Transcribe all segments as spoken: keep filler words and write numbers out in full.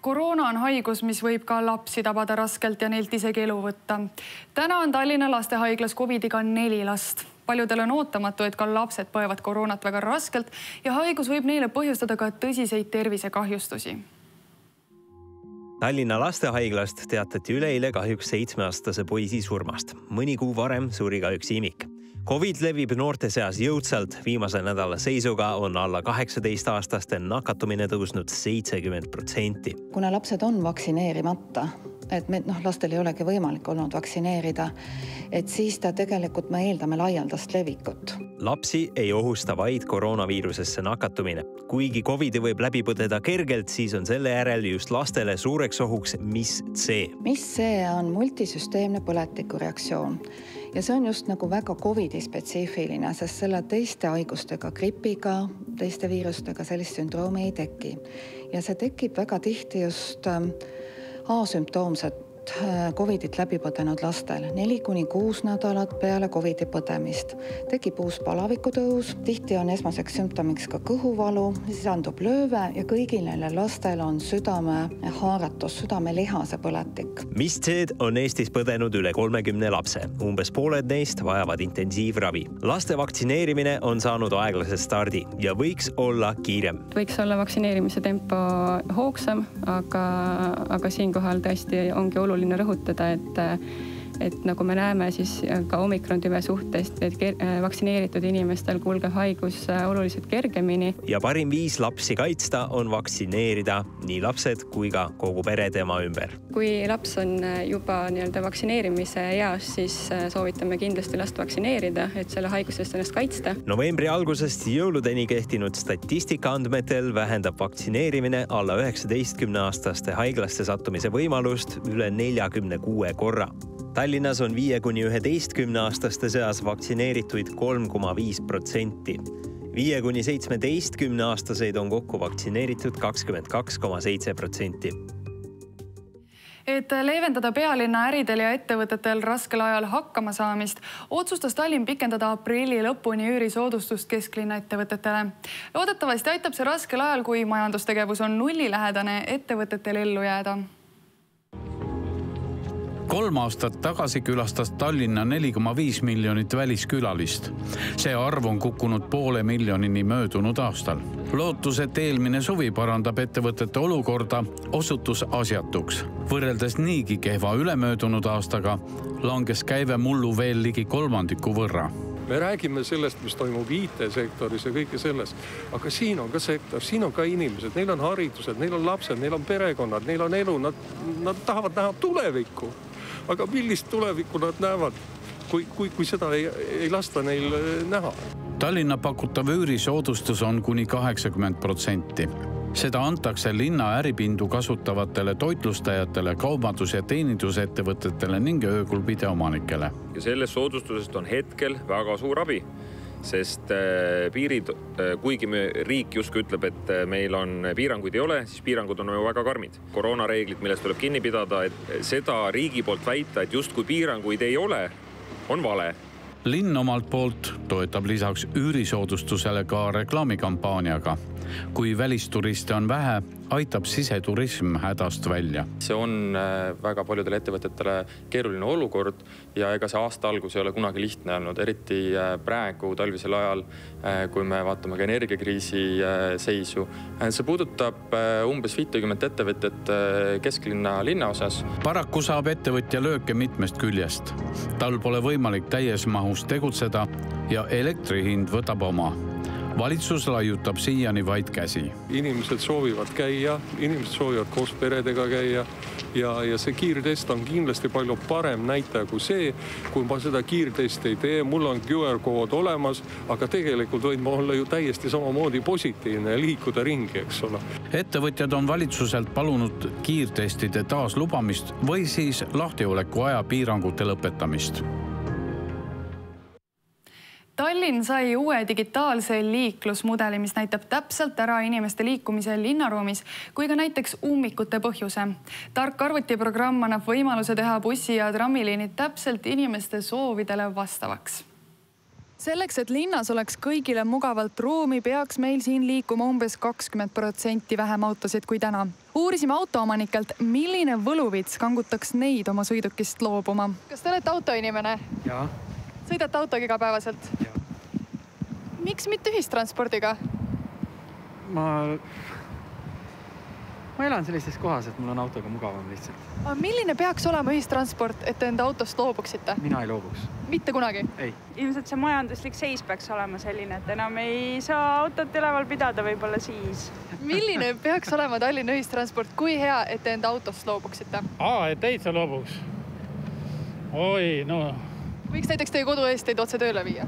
Koroona on haigus, mis võib ka lapsi tabada raskelt ja neilt isegi elu võtta. Täna on Tallinna lastehaiglas covidiga neli last. Paljudel on ootamatu, et ka lapsed põevad koroonat väga raskelt ja haigus võib neile põhjustada ka tõsiseid tervisekahjustusi. Tallinna lastehaiglast teatati üleeile kahjuks seitsmeaastase poisi surmast. Mõni kuu varem suri ka üks imik. Covid levib noorte seas jõudsalt. Viimase nädala seisuga on alla kaheksateist-aastaste nakatumine tõusnud seitsekümmend protsenti. Kuna lapsed on vaktsineerimata, et me, noh, lastel ei olegi võimalik olnud vaktsineerida, et siis ta tegelikult me eeldame laialdast levikut. Lapsi ei ohusta vaid koroonaviirusesse nakatumine. Kuigi Covidi võib läbi põdeda kergelt, siis on selle järel just lastele suureks ohuks mis C. Mis C on multisüsteemne põletikureaktsioon. Ja see on just nagu väga Covidi spetsiifiline, sest selle teiste haigustega, gripiga, teiste viirustega sellist sündroomi ei teki. Ja see tekib väga tihti just asümptoomset Covidit läbi põdenud lastel. Neli kuni kuus nädalat peale Covidi põdemist. Tekib uus palavikutõus, tihti on esmaseks sümptomiks ka kõhuvalu, sisandub lööve ja kõigil neile lastel on südame haaratus, südame lihase põletik. Mis C-d on Eestis põdenud üle kolmekümne lapse. Umbes pooled neist vajavad intensiivravi. Laste vaktsineerimine on saanud aeglase stardi ja võiks olla kiirem. Võiks olla vaktsineerimise tempo hoogsam, aga, aga siinkohal tõesti ongi oluline oluline rõhutada, et, et nagu me näeme, siis ka omikron tüve suhtest, et vaktsineeritud inimestel kulgeb haigus oluliselt kergemini. Ja parim viis lapsi kaitsta on vaktsineerida nii lapsed kui ka kogu pere tema ümber. Kui laps on juba nii-öelda vaktsineerimise eas, siis soovitame kindlasti last vaktsineerida, et selle haigusest ennast kaitsta. Novembri algusest jõuludeni kehtinud statistika andmetel vähendab vaktsineerimine alla üheksateistkümne-aastaste haiglasse sattumise võimalust üle neljakümne kuue korra. Tallinnas on viie kuni üheteistkümne-aastaste seas vaktsineerituid kolm koma viis protsenti. viie kuni seitsmeteistkümne-aastaseid on kokku vaktsineeritud kakskümmend kaks koma seitse protsenti. Et leevendada pealinna äridel ja ettevõtetel raskel ajal hakkama saamist, otsustas Tallinn pikendada aprilli lõpuni üürisoodustust kesklinna ettevõtetele. Loodetavasti aitab see raskel ajal, kui majandustegevus on nullilähedane, ettevõtetel ellu jääda. Kolm aastat tagasi külastas Tallinna neli koma viis miljonit väliskülalist. See arv on kukkunud poole miljonini möödunud aastal. Lootus, et eelmine suvi parandab ettevõtete olukorda, osutus asjatuks. Võrreldes niigi kehva ülemöödunud aastaga langes käive mullu veel ligi kolmandiku võrra. Me räägime sellest, mis toimub I T-sektoris ja kõike sellest, aga siin on ka sektor, siin on ka inimesed, neil on haridused, neil on lapsed, neil on perekonnad, neil on elu, nad, nad tahavad näha tulevikku. Aga millist tulevikku nad näevad, kui, kui, kui seda ei, ei lasta neil näha? Tallinna pakutav üürisoodustus on kuni kaheksakümmend protsenti. Seda antakse linna äripindu kasutavatele toitlustajatele, kaubandus- ja teenindusettevõtetele ning ööklubide omanikele. Ja sellest soodustusest on hetkel väga suur abi, sest piirid, kuigi me riik justkui ütleb, et meil on piiranguid ei ole, siis piirangud on väga karmid. Koroonareeglid, millest tuleb kinni pidada, et seda riigi poolt väita, et justkui piiranguid ei ole, on vale. Linn omalt poolt toetab lisaks üürisoodustusele ka reklaamikampaaniaga. Kui välisturiste on vähe, aitab siseturism hädast välja. See on väga paljudele ettevõtetele keeruline olukord ja ega see aasta algus ei ole kunagi lihtne olnud, eriti praegu talvisel ajal, kui me vaatame ka energiakriisi seisu. See puudutab umbes viitekümmet ettevõtet kesklinna linnaosas. Paraku saab ettevõtja lööke mitmest küljest. Tal pole võimalik täies mahus tegutseda ja elektrihind võtab oma. Valitsus laiutab siiani vaid käsi. Inimesed soovivad käia, inimesed soovivad koos peredega käia ja, ja see kiirtest on kindlasti palju parem näitaja kui see, kui ma seda kiirtesti ei tee, mul on Q R-kood olemas, aga tegelikult võid ma olla ju täiesti samamoodi positiivne ja liikuda ringi, eks ole. Ettevõtjad on valitsuselt palunud kiirtestide taas lubamist või siis lahtioleku aja piirangute lõpetamist. Tallinn sai uue digitaalse liiklusmudeli, mis näitab täpselt ära inimeste liikumise linnaruumis, kui ka näiteks ummikute põhjuse. Tark arvutiprogramm annab võimaluse teha bussi- ja trammiliinid täpselt inimeste soovidele vastavaks. Selleks, et linnas oleks kõigile mugavalt ruumi, peaks meil siin liikuma umbes kakskümmend protsenti vähem autosid kui täna. Uurisime autoomanikelt, milline võluvits kangutaks neid oma sõidukist loobuma. Kas te olete autoinimene? Jaa. Sõidate autoga igapäevaselt? Jaa. Miks mitte ühistranspordiga? Ma... Ma elan sellises kohas, et mul on autoga mugavam lihtsalt. Aga milline peaks olema ühistransport, et enda autost loobuksite? Mina ei loobuks. Mitte kunagi? Ei. Ilmselt see majanduslik seis peaks olema selline, et enam ei saa autot üleval pidada võib-olla siis. Milline peaks olema Tallinna ühistransport? Kui hea, et te enda autost loobuksite? Aa, et täitsa loobuks. Oi, no. Võiks näiteks teie kodu eest teid otse tööle viia?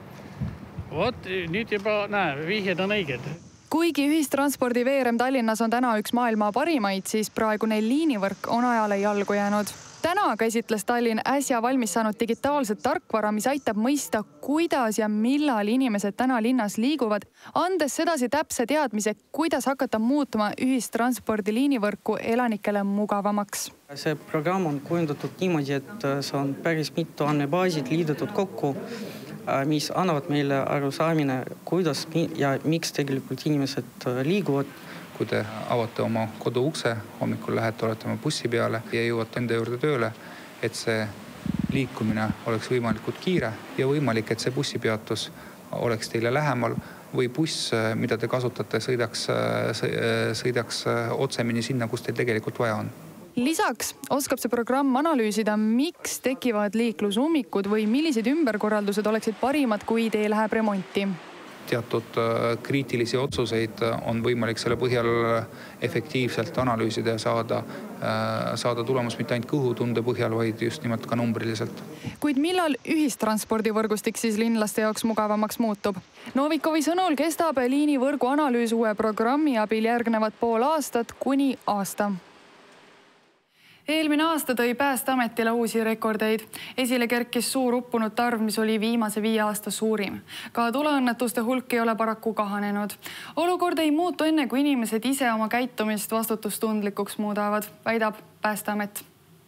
Vot, nüüd juba näe, vihjed on õiged. Kuigi ühistranspordi veerem Tallinnas on täna üks maailma parimaid, siis praegune liinivõrk on ajale jalgu jäänud. Täna käsitles Tallinn äsja valmis saanud digitaalset tarkvara, mis aitab mõista, kuidas ja millal inimesed täna linnas liiguvad, andes sedasi täpse teadmise, kuidas hakata muutuma ühistranspordi liinivõrku elanikele mugavamaks. See programm on kujundatud niimoodi, et see on päris mitu andmebaasid liidetud kokku, mis annavad meile arusaamine, kuidas ja miks tegelikult inimesed liiguvad. Kui te avate oma kodu ukse, hommikul lähete, olete oma bussi peale ja jõuate enda juurde tööle, et see liikumine oleks võimalikult kiire ja võimalik, et see bussipeatus oleks teile lähemal või buss, mida te kasutate, sõidaks, sõidaks otsemini sinna, kus teil tegelikult vaja on. Lisaks oskab see programm analüüsida, miks tekivad liiklusummikud või millised ümberkorraldused oleksid parimad, kui tee läheb remonti. Teatud kriitilisi otsuseid on võimalik selle põhjal efektiivselt analüüsida ja saada, saada tulemus mitte ainult kõhutunde põhjal, vaid just nimelt ka numbriliselt. Kuid millal ühistranspordivõrgustik siis linlaste jaoks mugavamaks muutub? Novikovi sõnul kestab liinivõrgu analüüs uue programmi abil järgnevad pool aastat kuni aasta. Eelmine aasta tõi Päästeametile uusi rekordeid. Esile kerkis suur uppunute arv, mis oli viimase viie aasta suurim. Ka tuleõnnetuste hulk ei ole paraku kahanenud. Olukord ei muutu enne, kui inimesed ise oma käitumist vastutustundlikuks muudavad, väidab Päästeamet.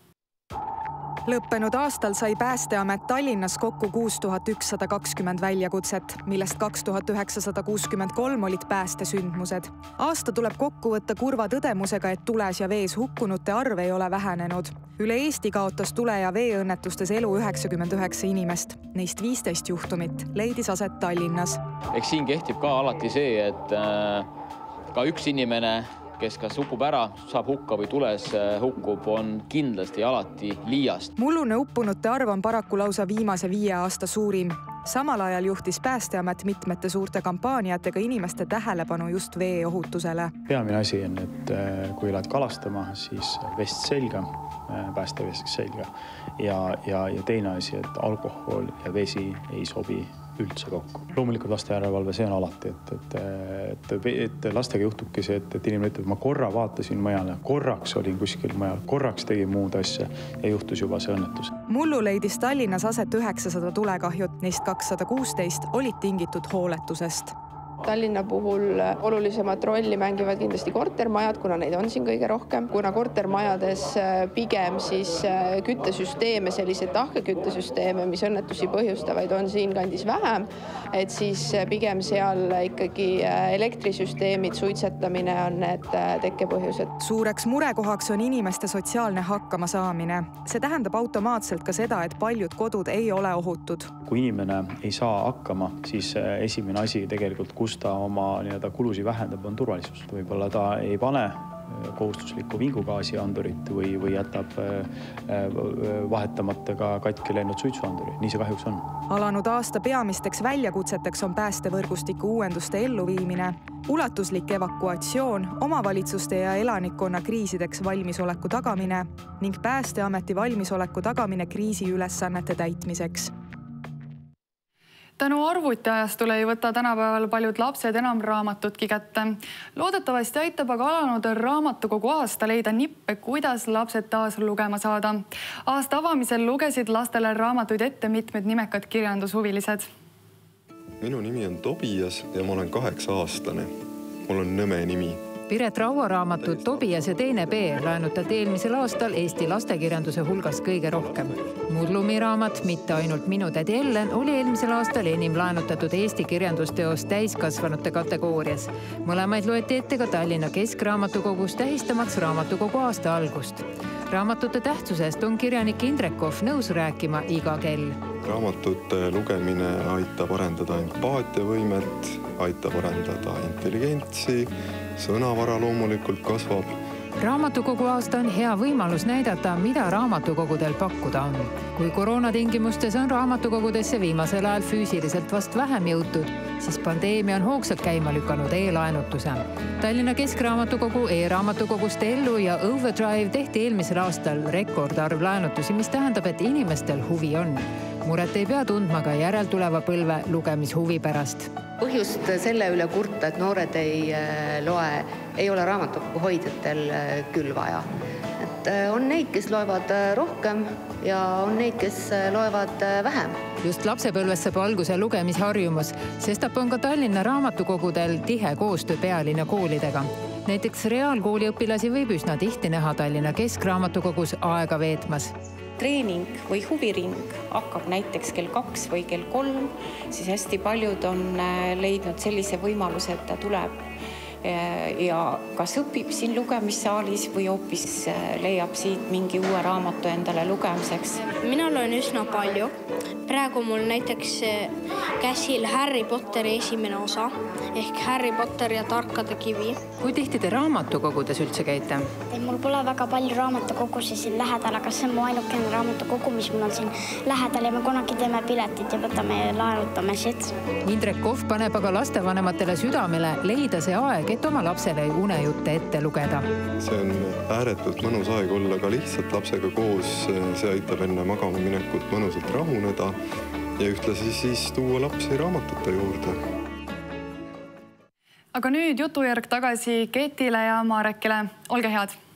Lõppenud aastal sai Päästeamet Tallinnas kokku kuus tuhat ükssada kakskümmend väljakutset, millest kaks tuhat üheksasada kuuskümmend kolm olid päästesündmused. Aasta tuleb kokku võtta kurva tõdemusega, et tules ja vees hukkunute arv ei ole vähenenud. Üle Eesti kaotas tule- ja veeõnnetustes elu üheksakümmend üheksa inimest. Neist viisteist juhtumit leidis aset Tallinnas. Eks siin kehtib ka alati see, et ka üks inimene, kes kas hukub ära, saab hukka või tules hukkub, on kindlasti alati liiast. Mullune uppunute arv on paraku lausa viimase viie aasta suurim. Samal ajal juhtis Päästeamet mitmete suurte kampaaniatega inimeste tähelepanu just vee ohutusele. Peamine asi on, et kui lähed kalastama, siis vest selga, päästevest selga. Ja, ja, ja teine asi, et alkohol ja vesi ei sobi üldse kokku. Loomulikult laste järelevalve, see on alati, et, et, et, et lastega juhtubki see, et, et inimene ütleb, ma korra vaatasin majale, korraks olin kuskil majal, korraks tegin muud asja ja juhtus juba see õnnetus. Mullu leidis Tallinnas aset üheksasada tulekahjut, neist kakssada kuusteist olid tingitud hooletusest. Tallinna puhul olulisemat rolli mängivad kindlasti kortermajad, kuna neid on siin kõige rohkem. Kuna kortermajades pigem siis küttesüsteeme, selliseid tahkeküttesüsteeme, mis õnnetusi põhjustavaid on siin kandis vähem, et siis pigem seal ikkagi elektrisüsteemid, suitsetamine on need tekkepõhjused. Suureks murekohaks on inimeste sotsiaalne hakkama saamine. See tähendab automaatselt ka seda, et paljud kodud ei ole ohutud. Kui inimene ei saa hakkama, siis esimene asi tegelikult, kus ta oma nii-öelda kulusi vähendab, on turvalisus. Võib-olla ta ei pane kohustuslikku vingugaasi andurit või, või jätab vahetamata ka katki läinud suitsuanduri. Nii see kahjuks on. Alanud aasta peamisteks väljakutseteks on päästevõrgustiku uuenduste elluviimine, ulatuslik evakuatsioon, omavalitsuste ja elanikkonna kriisideks valmisoleku tagamine ning Päästeameti valmisoleku tagamine kriisiülesannete täitmiseks. Tänu arvutiajastule ei võta tänapäeval paljud lapsed enam raamatutki kätte. Loodetavasti aitab aga alanud raamatukogu aasta leida nippe, kuidas lapsed taas lugema saada. Aasta avamisel lugesid lastele raamatuid ette mitmed nimekad kirjandushuvilised. Minu nimi on Tobias ja ma olen kaheksa aastane. Mul on nõme nimi. Piret Raua raamatut Tobias ja teine B laenutati eelmisel aastal Eesti lastekirjanduse hulgas kõige rohkem. Mudlumi raamat Mitte ainult minu tädi Ellen oli eelmisel aastal enim laenutatud Eesti kirjandusteos täiskasvanute kategoorias. Mõlemaid loeti ette ka Tallinna Keskraamatukogus tähistamaks raamatukogu aasta algust. Raamatute tähtsusest on kirjanik Indrek Kohv nõus rääkima iga kell. Raamatute lugemine aitab arendada empaatiavõimet, aitab arendada intelligentsi, sõnavara loomulikult kasvab. Raamatukogu aasta on hea võimalus näidata, mida raamatukogudel pakkuda on. Kui koroonatingimustes on raamatukogudesse viimasel ajal füüsiliselt vast vähem jõutud, siis pandeemia on hoogsalt käima lükanud e-laenutuse. Tallinna Keskraamatukogu e-raamatukogust Ellu ja Overdrive tehti eelmisel aastal rekordarv laenutusi, mis tähendab, et inimestel huvi on. Muret ei pea tundma ka järeltuleva põlve lugemishuvi pärast. Põhjust selle üle kurta, et noored ei loe, ei ole raamatukogu hoidjatel küll vaja. Et on neid, kes loevad rohkem ja on neid, kes loevad vähem. Just lapsepõlves saab alguse lugemisharjumus, sestap on ka Tallinna raamatukogudel tihe koostöö pealinna koolidega. Näiteks reaalkooli õpilasi võib üsna tihti näha Tallinna Keskraamatukogus aega veetmas. Treening või huviring hakkab näiteks kell kaks või kell kolm, siis hästi paljud on leidnud sellise võimaluse, et ta tuleb ja kas õpib siin lugemissaalis või hoopis leiab siit mingi uue raamatu endale lugemiseks. Mina loen üsna palju. Praegu mul näiteks käsil Harry Potteri esimene osa ehk Harry Potter ja tarkade kivi. Kui tihti te raamatukogudes üldse käite? Mul pole väga palju raamatukogusi siin lähedal, aga see on mu ainukene raamatukogu, mis mul on siin lähedal ja me kunagi teeme piletit ja võtame ja laenutame siit. Indrek Kohv paneb aga lastevanematele südamele leida see aeg, et oma lapsele unejutte ette lugeda. See on ääretult mõnus aeg olla ka lihtsalt lapsega koos. See aitab enne magama minekut mõnusalt rahuneda ja ühtlasi siis tuua lapsi raamatute juurde. Aga nüüd jutujärg tagasi Ketile ja Marekile. Olge head!